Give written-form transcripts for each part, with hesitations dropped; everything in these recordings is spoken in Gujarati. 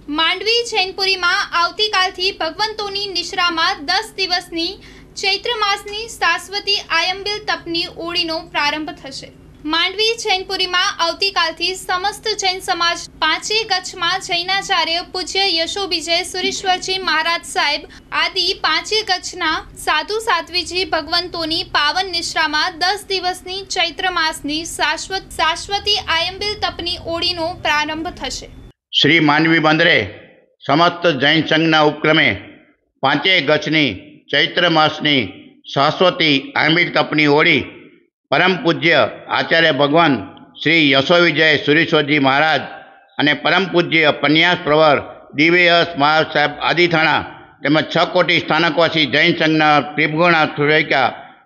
માંડવી જૈનપુરીમાં આવતીકાલથી ભગવંતોની નિશ્રામાં 10 દિવસની ચૈત્ર માસની શાશ્વતી આયંબિલ તપની ઓળીનો પ્રારંભ થશે। માંડવી જૈનપુરીમાં આવતીકાલથી સમસ્ત જૈન સમાજ પાંચે ગચ્છમાં જૈનાચાર્ય પૂજ્ય યશોવિજય સુરેશ્વરજી મહારાજ સાહેબ આદિ પાંચે ગચ્છના સાધુ સાધ્વીજી ભગવંતોની પાવન નિશ્રામાં 10 દિવસની ચૈત્ર માસની શાશ્વતી આયંબિલ તપની ઓળીનો પ્રારંભ થશે। श्री मांडवी बंदरे समस्त जैन संघना उपक्रमे पांचे गच्छनी चैत्र मासनी शाश्वती आयंबिल तपनी ओळी परम पूज्य आचार्य भगवान श्री यशोविजय सुरेश्वरजी महाराज अने परम पूज्य पन्यास प्रवर दिव्ययश महाराज साहेब आदिथाणा तेमज 6 कोटी स्थानकवासी जैन संघना त्रिभुगुणा सुरेखा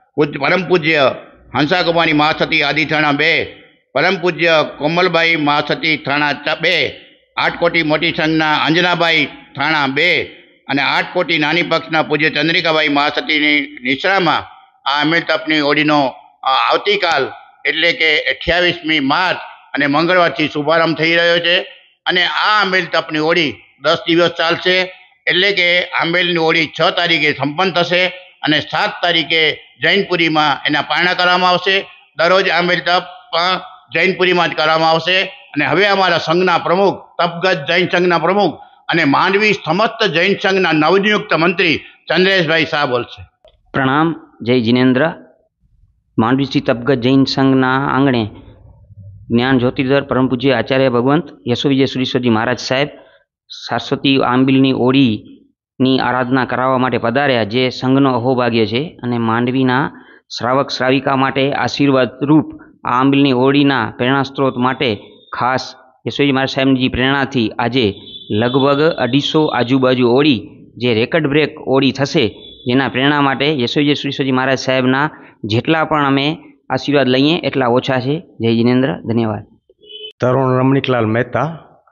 परम पूज्य हंसाकुमारी महासती आदिथाणा 2 परम पूज्य कोमलबाई महासती थाणा 2 8 कोटी मोटी संघना अंजनाबाई थाणा 2 અને 8 कोटी नानी पक्षना पूज्य चंद्रिकाबाई महासतीनी निश्रामां आ आयंबिल तपनी ओळीनो आवतीकाल एटले के 28मी मार्च અને મંગળવારથી શુભારંભ થઈ રહ્યો છે અને આ આંબેલ તપની ઓળી 10 દિવસ ચાલશે। એટલે કે આંબેલની ઓળી 6 તારીખે સંપન્ન થશે અને 7 તારીખે જૈનપુરીમાં એના પારણા કરવામાં આવશે। દરરોજ આંબેલ તપ જૈનપુરીમાં જ કરવામાં આવશે અને હવે અમારા સંઘના પ્રમુખ તપગત જૈન સંઘના પ્રમુખ અને માંડવી સમસ્ત જૈન સંઘના નવનિયુક્ત મંત્રી ચંદ્રેશભાઈ શાહ બોલશે। प्रणाम। जय जिनेन्द्र। मांडवी श्री तपगत जैन संघना आंगणे ज्ञान ज्योतिधर परम पूज्य आचार्य भगवंत यशोविजय सुरेश्वरजी महाराज साहेब शाश्वती आंबिलनी ओळीनी आराधना करावा माटे पधार्या, जे संघनो अहोभाग्य छे अने मांडवीना श्रावक श्राविका माटे आशीर्वाद रूप आ आंबिलनी ओळीना प्रेरणा स्त्रोत माटे खास यशोविजय महाराज साहेबनी प्रेरणाथी आजे लगभग 250 आजूबाजू ओळी जे रेकर्ड ब्रेक ओळी थशे, जेना प्रेरणा माटे यशोविजय सुरेश्वरजी महाराज साहेबना जेटला पण अमे आशीर्वाद लईए एटला ओछा छे। जय जिनेन्द्र। धन्यवाद। तरुण रमणीकलाल मेहता।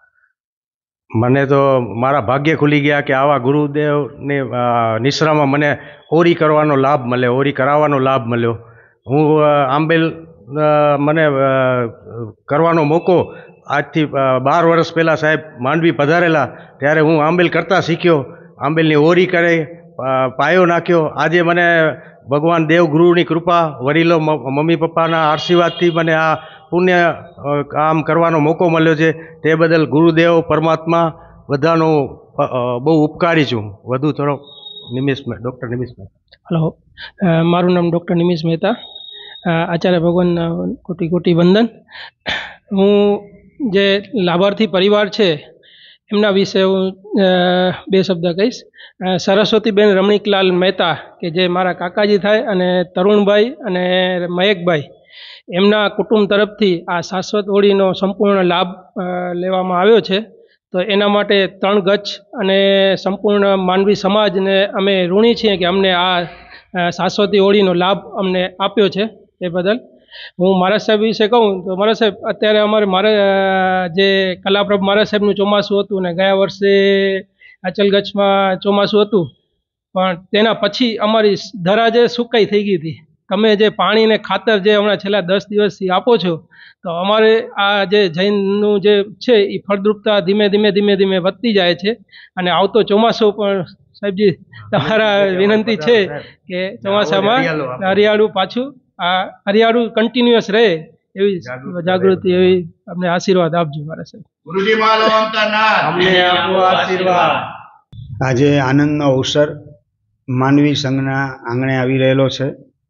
मने तो मारा भाग्य खुली गया कि आवा गुरुदेव ने निश्रामां मने ओरी करवानो लाभ मळ्यो, ओरी करावानो लाभ मळ्यो। हूँ आंबेल मने करवानो मोको આજથી 12 વર્ષ પહેલાં સાહેબ માંડવી પધારેલા ત્યારે હું આંબેલ કરતા શીખ્યો, આંબેલની ઓરી કરે પાયો નાખ્યો। આજે મને ભગવાન દેવગુરુની કૃપા, વડીલો મમ્મી પપ્પાના આશીર્વાદથી મને આ પુણ્ય કામ કરવાનો મોકો મળ્યો છે। તે બદલ ગુરુદેવ પરમાત્મા બધાનો બહુ ઉપકારી છું। વધુ થોડો નિમિષ ડૉક્ટર નિમિષ મહેતા। હલો, મારું નામ ડૉક્ટર નિમિષ મહેતા। આચાર્ય ભગવાન કોટી કોટી વંદન। હું જે લાભાર્થી પરિવાર છે એમના વિશે હું 2 શબ્દ કહીશ। સરસ્વતીબેન રમણીકલાલ મહેતા કે જે મારા કાકાજી થાય અને તરુણભાઈ અને મયકભાઈ એમના કુટુંબ તરફથી આ શાશ્વત ઓળીનો સંપૂર્ણ લાભ લેવામાં આવ્યો છે। તો એના માટે 3 ગચ્છ અને સંપૂર્ણ માનવી સમાજને અમે ઋણી છીએ કે અમને આ શાશ્વતી ઓળીનો લાભ અમને આપ્યો છે। એ બદલ હું મહારાજ સાહેબ વિશે કહું તો મહારાજ સાહેબ અત્યારે અમારે જે કલાપ્રભ મહારાજ સાહેબનું ચોમાસું હતું ને ગયા વર્ષે અચલગચ્છમાં ચોમાસું હતું, પણ તેના પછી અમારી ધરા જે સુકાઈ થઈ ગઈ હતી। તમે જે પાણી ને ખાતર જે હમણાં છેલ્લા 10 દિવસથી આપો છો તો અમારે આ જે જૈનનું જે છે એ ફળદ્રુપતા ધીમે ધીમે વધતી જાય છે। અને આવતો ચોમાસો પણ સાહેબજી તમારા વિનંતી છે કે ચોમાસામાં હરિયાળું પાછું આ હરિયાળું કન્ટિન્યુઅસ રહે એવી જાગૃતિ એવી અમને આશીર્વાદ આપજો મારા સાહેબ। ગુરુજી માલો અંતરનાથ અમને આપો આશીર્વાદ। આજે આનંદનો અવસર માનવી સંઘના આંગણે આવી રહેલો છે।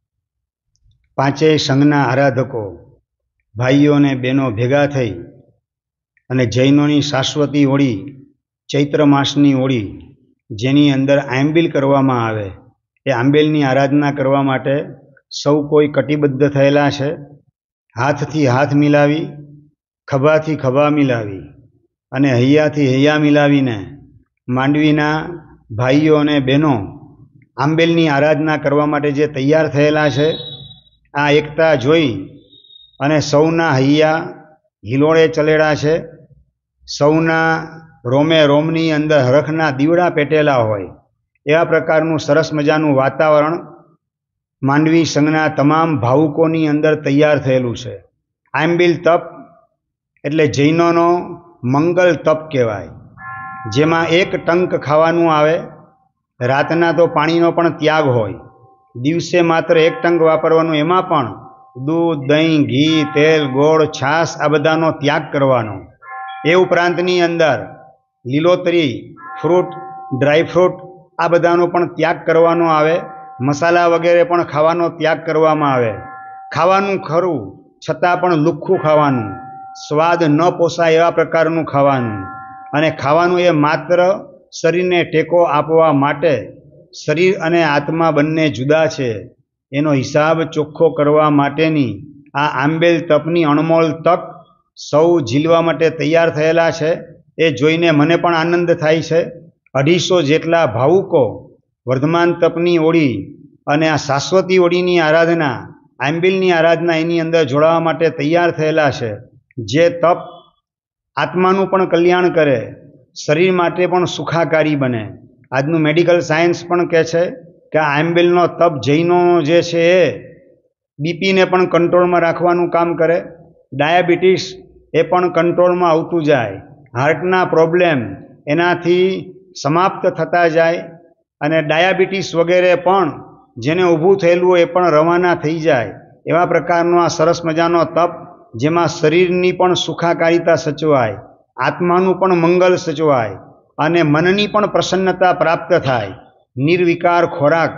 પાંચેય સંઘના આરાધકો ભાઈઓ અને બહેનો ભેગા થઈ અને જૈનોની શાશ્વતી ઓળી ચૈત્ર માસની ઓળી જેની અંદર આંબેલ કરવામાં આવે એ આંબેલની આરાધના કરવા માટે સૌ કોઈ કટિબદ્ધ થયેલા છે। હાથથી હાથ મિલાવી, ખભાથી ખભા મિલાવી અને હૈયાથી હૈયા મિલાવીને માંડવીના ભાઈઓ અને બહેનો આંબેલની આરાધના કરવા માટે જે તૈયાર થયેલા છે, આ એકતા જોઈ અને સૌના હૈયા હિલોળે ચલેડા છે। સૌના રોમે રોમની અંદર હરખના દીવડા પેટેલા હોય એવા પ્રકારનું સરસ મજાનું વાતાવરણ માંડવી સંઘના તમામ ભાવુકોની અંદર તૈયાર થયેલું છે। આંબિલ તપ એટલે જૈનોનો મંગલ તપ કહેવાય। જેમાં એક ટંક ખાવાનું આવે, રાતના તો પાણીનો પણ ત્યાગ હોય, દિવસે માત્ર એક ટંક વાપરવાનું, એમાં પણ દૂધ, દહીં, ઘી, તેલ, ગોળ, છાશ આ બધાનો ત્યાગ કરવાનો. એ ઉપરાંતની અંદર લીલોતરી, ફ્રૂટ, ડ્રાયફ્રૂટ આ બધાનો પણ ત્યાગ કરવાનો આવે. મસાલા વગેરે પણ ખાવાનો ત્યાગ કરવામાં આવે. ખાવાનું ખરું છતાં પણ લુખ્ખું ખાવાનું, સ્વાદ ન પોસાય એવા પ્રકારનું ખાવાનું. અને ખાવાનું એ માત્ર શરીરને ટેકો આપવા માટે. શરીર અને આત્મા બંને જુદા છે, એનો હિસાબ ચોખ્ખો કરવા માટેની આ આંબેલ તપની અણમોલ તક સૌ ઝીલવા માટે તૈયાર થયેલા છે. એ જોઈને મને પણ આનંદ થાય છે. 250 જેટલા ભાવુકો વર્ધમાન તપની ઓળી અને આ શાશ્વતી ઓળીની આરાધના, આંબેલની આરાધના એની અંદર જોડાવા માટે તૈયાર થયેલા છે. જે તપ આત્માનું પણ કલ્યાણ કરે, શરીર માટે પણ સુખાકારી બને. આજનું મેડિકલ સાયન્સ પણ કહે છે કે આ આંબેલનો તપ જૈનો જે છે એ બીપીને પણ કંટ્રોલમાં રાખવાનું કામ કરે, ડાયાબિટીસ એ પણ કંટ્રોલમાં આવતું જાય, હાર્ટના પ્રોબ્લેમ એનાથી સમાપ્ત થતા જાય, અને ડાયાબિટીસ વગેરે પણ જેને ઊભું થયેલું હોય એ પણ રવાના થઈ જાય. એવા પ્રકારનો આ સરસ મજાનો તપ, જેમાં શરીરની પણ સુખાકારિતા સચવાય, આત્માનું પણ મંગલ સચવાય અને મનની પણ પ્રસન્નતા પ્રાપ્ત થાય. નિર્વિકાર ખોરાક,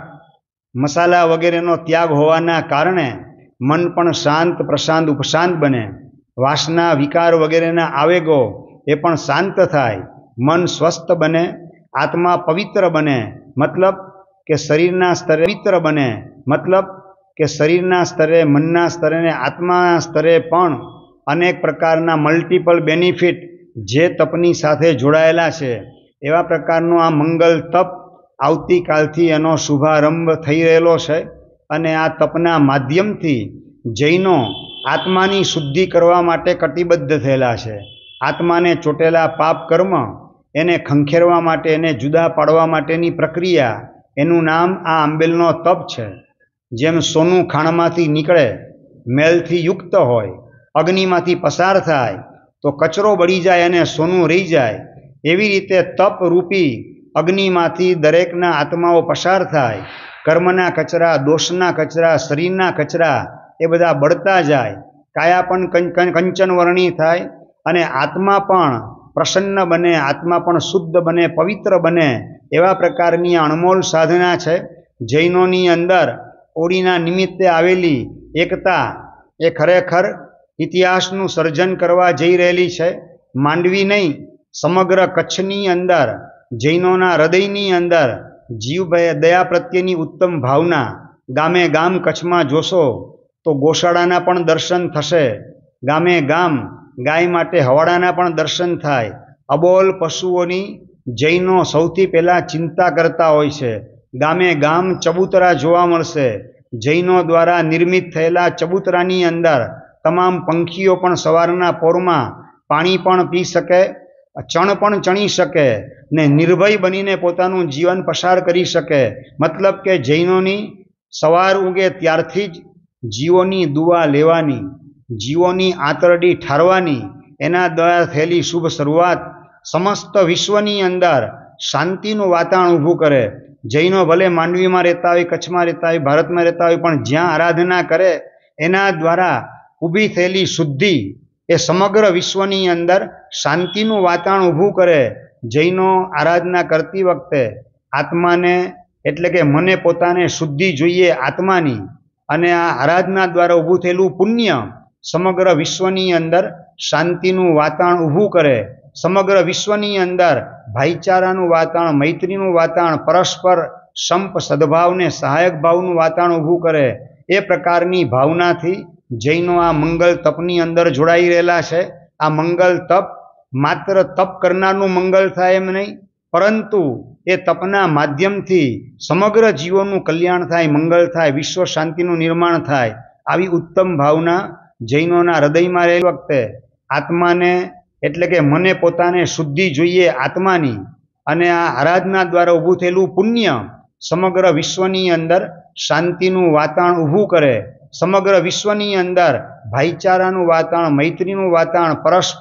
મસાલા વગેરેનો ત્યાગ હોવાના કારણે મન પણ શાંત, પ્રશાંત, ઉપશાંત બને. વાસના, વિકાર વગેરેના આવેગો એ પણ શાંત થાય, મન સ્વસ્થ બને, આત્મા પવિત્ર બને. મતલબ કે શરીરના સ્તરે પવિત્ર બને, મતલબ કે શરીરના સ્તરે, મનના સ્તરે અને આત્માના સ્તરે પણ અનેક પ્રકારના મલ્ટિપલ બેનિફિટ જે તપની સાથે જોડાયેલા છે. એવા પ્રકારનો આ મંગલ તપ આવતીકાલથી એનો શુભારંભ થઈ રહેલો છે. અને આ તપના માધ્યમથી જૈનો આત્માની શુદ્ધિ કરવા માટે કટિબદ્ધ થયેલા છે. આત્માને ચોટેલા પાપ કર્મ એને ખંખેરવા માટે, એને જુદા પાડવા માટેની પ્રક્રિયા, એનું નામ આ આંબેલનો તપ છે. જેમ સોનું ખાણમાંથી નીકળે, મેલથી યુક્ત હોય, અગ્નિમાંથી પસાર થાય તો કચરો બળી જાય અને સોનું રહી જાય, એવી રીતે તપ રૂપી અગ્નિમાંથી દરેકના આત્માઓ પસાર થાય. કર્મના કચરા, દોષના કચરા, શરીરના કચરા એ બધા બળતા જાય, કાયા પણ કંચનવર્ણી થાય અને આત્મા પણ પ્રસન્ન બને, આત્મા પણ શુદ્ધ બને, પવિત્ર બને. એવા પ્રકારની અણમોલ સાધના છે. જૈનોની અંદર ઓળીના નિમિત્તે આવેલી એકતા એ ખરેખર ઇતિહાસનું સર્જન કરવા જઈ રહેલી છે. માંડવી નહીં, સમગ્ર કચ્છની અંદર, જૈનોના હૃદયની અંદર જીવભાઈ દયા પ્રત્યેની ઉત્તમ ભાવના. ગામે ગામ કચ્છમાં જોશો તો ગોશાળાના પણ દર્શન થશે, ગામે ગામ ગાય માટે હવાડાના પણ દર્શન થાય. અબોલ પશુઓની જૈનો સૌથી પહેલાં ચિંતા કરતા હોય છે. ગામે ગામ ચબૂતરા જોવા મળશે. જૈનો દ્વારા નિર્મિત થયેલા ચબૂતરાની અંદર તમામ પંખીઓ પણ સવારના પોરમાં પાણી પણ પી શકે, ચણ પણ ચણી શકે ને નિર્ભય બનીને પોતાનું જીવન પસાર કરી શકે. મતલબ કે જૈનોની સવાર ઉગે ત્યારથી જ જીવોની દુઆ લેવાની, જીવોની આંતરડી ઠારવાની, એના દ્વારા થયેલી શુભ શરૂઆત સમસ્ત વિશ્વની અંદર શાંતિનું વાતાવરણ ઊભું કરે. જૈનો ભલે માંડવીમાં રહેતા હોય, કચ્છમાં રહેતા હોય, ભારતમાં રહેતા હોય, પણ જ્યાં આરાધના કરે એના દ્વારા ઊભી થયેલી શુદ્ધિ એ સમગ્ર વિશ્વની અંદર શાંતિનું વાતાવરણ ઊભું કરે. જૈનો આરાધના કરતી વખતે આત્માને, એટલે કે મને પોતાને શુદ્ધિ જોઈએ આત્માની, અને આ આરાધના દ્વારા ઊભું થયેલું પુણ્ય સમગ્ર વિશ્વની અંદર શાંતિનું વાતાવરણ ઊભું કરે. સમગ્ર વિશ્વની અંદર ભાઈચારાનું વાતાવરણ, મૈત્રીનું વાતાવરણ, પરસ્પર સંપ, સદભાવને સહાયક ભાવનું વાતાવરણ ઊભું કરે. એ પ્રકારની ભાવનાથી જૈનો આ મંગલ તપની અંદર જોડાઈ રહેલા છે. આ મંગલ તપ માત્ર તપ કરનારનું મંગલ થાય એમ નહીં, પરંતુ એ તપના માધ્યમથી સમગ્ર જીવોનું કલ્યાણ થાય, મંગલ થાય, વિશ્વ શાંતિનું નિર્માણ થાય. આવી ઉત્તમ ભાવના જૈનોના હૃદયમાં રહેલી વખતે આત્માને, એટલે કે મને પોતાને શુદ્ધિ જોઈએ આત્માની, અને આ આરાધના દ્વારા ઊભું થયેલું પુણ્ય સમગ્ર વિશ્વની અંદર શાંતિનું વાતાવરણ ઊભું કરે. સમગ્ર વિશ્વની અંદર ભાઈચારાનું વાતાવરણ, મૈત્રીનું વાતાવરણ, પરસ્પર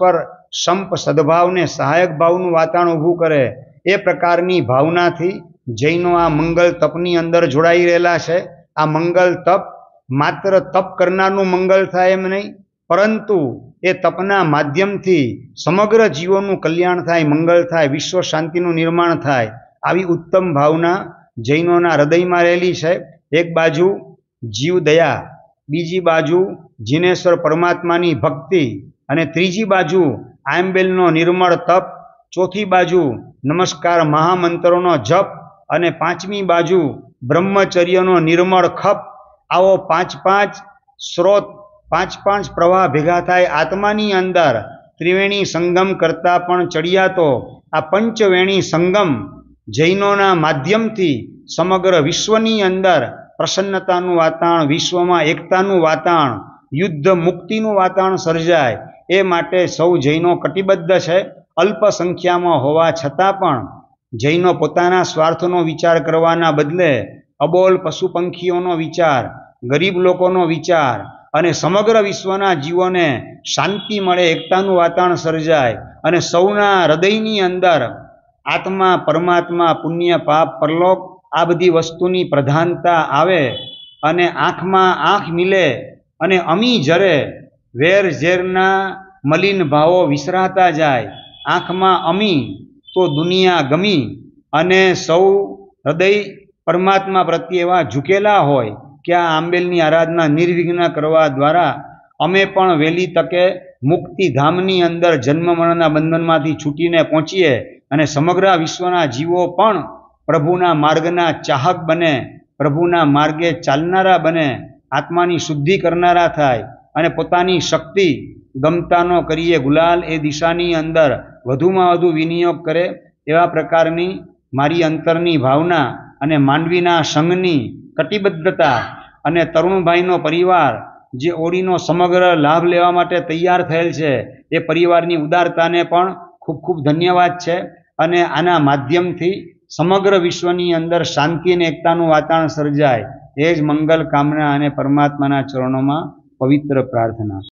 સંપ સદભાવને સહાયક ભાવનું વાતાવરણ ઊભું કરે એ પ્રકારની ભાવનાથી જૈનો આ મંગલ તપની અંદર જોડાઈ રહેલા છે. આ મંગલ તપ માત્ર તપ કરનારનું મંગલ થાય એમ નહીં, પરંતુ એ તપના માધ્યમથી સમગ્ર જીવોનું કલ્યાણ થાય, મંગલ થાય, વિશ્વ શાંતિનું નિર્માણ થાય. આવી ઉત્તમ ભાવના જૈનોના હૃદયમાં રહેલી છે. એક બાજુ જીવ દયા, બીજી બાજુ જીનેશ્વર પરમાત્માની ભક્તિ, અને ત્રીજી બાજુ આયંબેલનો નિર્મળ તપ, ચોથી બાજુ નમસ્કાર મહામંત્રોનો જપ, અને પાંચમી બાજુ બ્રહ્મચર્યનો નિર્મળ ખપ. આવો પાંચ સ્ત્રોત, પાંચ પ્રવાહ ભેગા થાય આત્માની અંદર. ત્રિવેણી સંગમ કરતાં પણ ચડિયાતો આ પંચવેણી સંગમ જૈનોના માધ્યમથી સમગ્ર વિશ્વની અંદર પ્રસન્નતાનું વાતાવરણ, વિશ્વમાં એકતાનું વાતાવરણ, યુદ્ધ મુક્તિનું વાતાવરણ સર્જાય એ માટે સૌ જૈનો કટિબદ્ધ છે. અલ્પ સંખ્યામાં હોવા છતાં પણ જૈનો પોતાના સ્વાર્થનો વિચાર કરવાના બદલે અબોલ પશુ પંખીઓનો વિચાર, ગરીબ લોકોનો વિચાર અને સમગ્ર વિશ્વના જીવોને શાંતિ મળે, એકતાનું વાતાવરણ સર્જાય અને સૌના હૃદયની અંદર આત્મા, પરમાત્મા, પુણ્ય, પાપ, પરલોક આ બધી વસ્તુની પ્રધાનતા આવે અને આંખમાં આંખ મિલે અને અમી જરે, વેર ઝેરના મલિન ભાવો વિસરાતા જાય. આંખમાં અમી તો દુનિયા ગમી, અને સૌ હૃદય પરમાત્મા પ્રત્યે એવા ઝૂકેલા હોય કે આ આંબેલની આરાધના નિર્વિઘ્ન કરવા દ્વારા અમે પણ વહેલી તકે મુક્તિધામની અંદર જન્મ મરણના બંધનમાંથી છૂટીને પહોંચીએ અને સમગ્ર વિશ્વના જીવો પણ પ્રભુના માર્ગના ચાહક બને, પ્રભુના માર્ગે ચાલનારા બને, આત્માની શુદ્ધિ કરનારા થાય અને પોતાની શક્તિ ગમતાનો કરીએ ગુલાલ એ દિશાની અંદર વધુમાં વધુ વિનિયોગ કરે. એવા પ્રકારની મારી અંતરની ભાવના અને માંડવીના સંઘની કટિબદ્ધતા અને તરુણભાઈનો પરિવાર જે ઓળીનો સમગ્ર લાભ લેવા માટે તૈયાર થયેલ છે એ પરિવારની ઉદારતાને પણ ખૂબ ખૂબ ધન્યવાદ છે. અને આના માધ્યમથી સમગ્ર વિશ્વની અંદર શાંતિ અને એકતાનું વાતાવરણ સર્જાય એ જ મંગલ કામના અને પરમાત્માના ચરણોમાં પવિત્ર પ્રાર્થના.